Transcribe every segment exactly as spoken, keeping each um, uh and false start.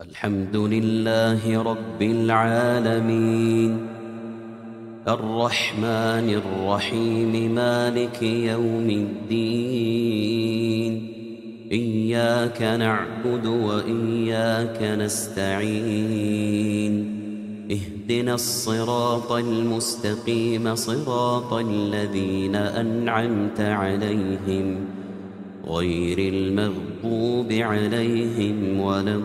الحمد لله رب العالمين الرحمن الرحيم مالك يوم الدين إياك نعبد وإياك نستعين اهدنا الصراط المستقيم صراط الذين أنعمت عليهم غير المغضوب عليهم ولا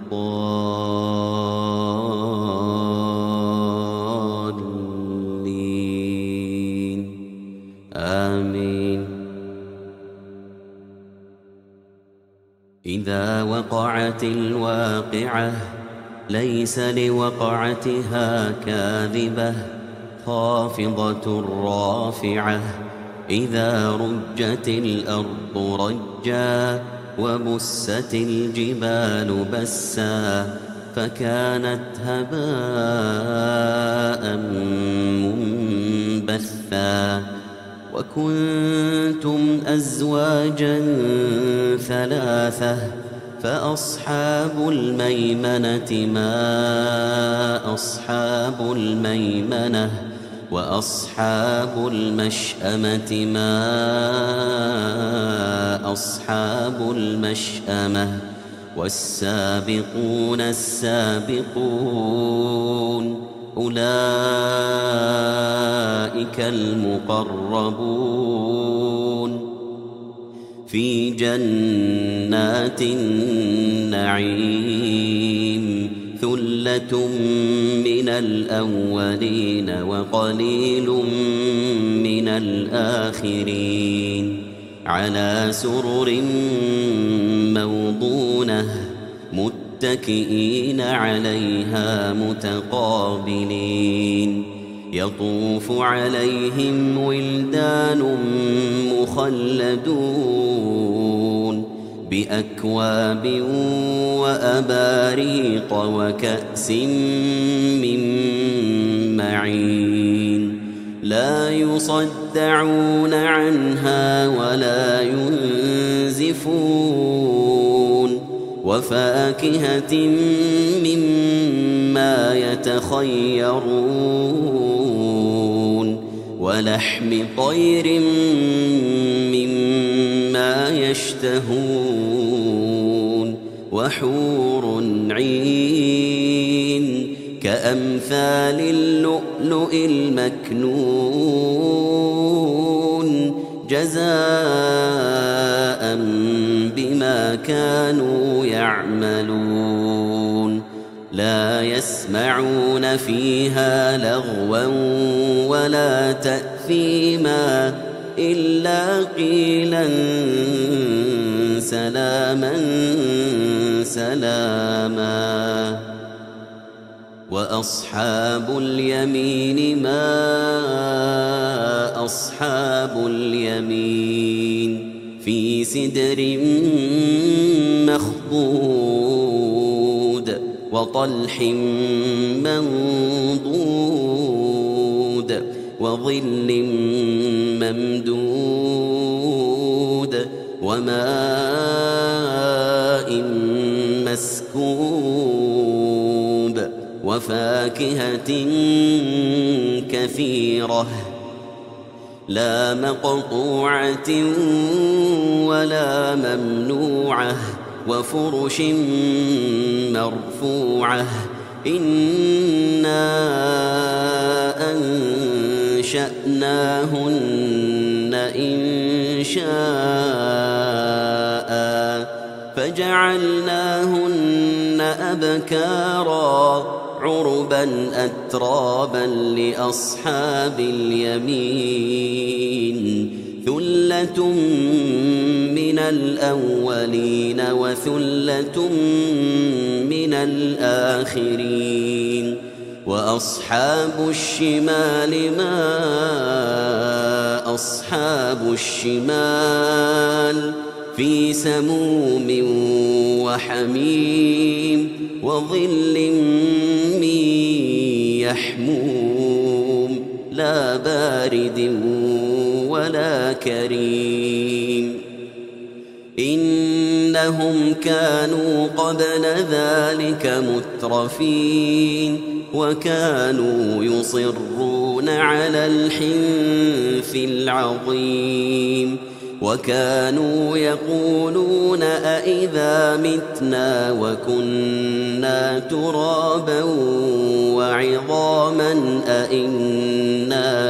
الضالين آمين. إذا وقعت الواقعة ليس لوقعتها كاذبة خافضة رافعة إذا رجت الأرض رجا وبست الجبال بسا فكانت هباء منبثا وكنتم أزواجا ثلاثة فأصحاب الميمنة ما أصحاب الميمنة وأصحاب المشأمة ما أصحاب المشأمة والسابقون السابقون أولئك المقربون في جنات النعيم ثلة من الأولين وقليل من الآخرين على سرر موضونة متكئين عليها متقابلين يطوف عليهم ولدان مخلدون بأكواب وأباريق وكأس من معين لا يصدعون عنها ولا ينزفون وفاكهة مما يتخيرون ولحم طير مما يشتهون وحور عين كأمثال اللؤلؤ المكنون جزاء بما كانوا يعملون لا يسمعون فيها لغوا ولا تأثيما إلا قيلا سلاما سلاما وأصحاب اليمين ما أصحاب اليمين في سدر مخضود وطلح منضود وظل ممدود وماء مسكوب وفاكهة كثيرة لا مقطوعة ولا ممنوعة وفرش مرفوعة إنا أنشأناهن إن شاء فجعلناهن أبكارا عربا أترابا لأصحاب اليمين ثلة من الأولين وثلة من الآخرين وأصحاب الشمال ما أصحاب الشمال في سموم وحميم وظل من يحموم لا بارد ولا كريم إن إنهم كانوا قبل ذلك مترفين وكانوا يصرون على الحنث العظيم وكانوا يقولون أإذا متنا وكنا ترابا وعظاما أإنا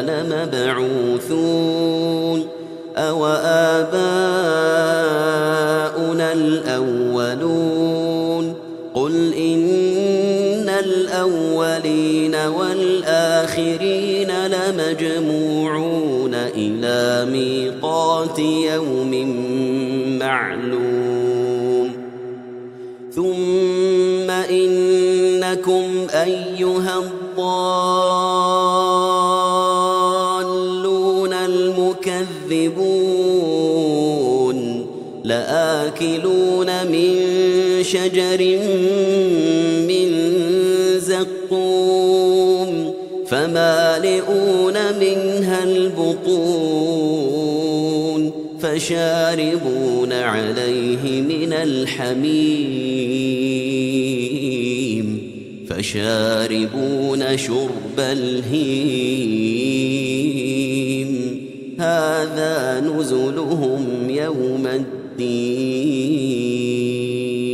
لمبعوثون أو آباؤنا الأولون قل إن الأولين والآخرين لمجموعون إلى ميقات يوم معلوم ثم إنكم أيها الضالون المكذبون لآكلون من شجر من زقوم فمالئون منها البطون فشاربون عليه من الحميم فشاربون شرب الهيم هذا نزلهم يوم الدين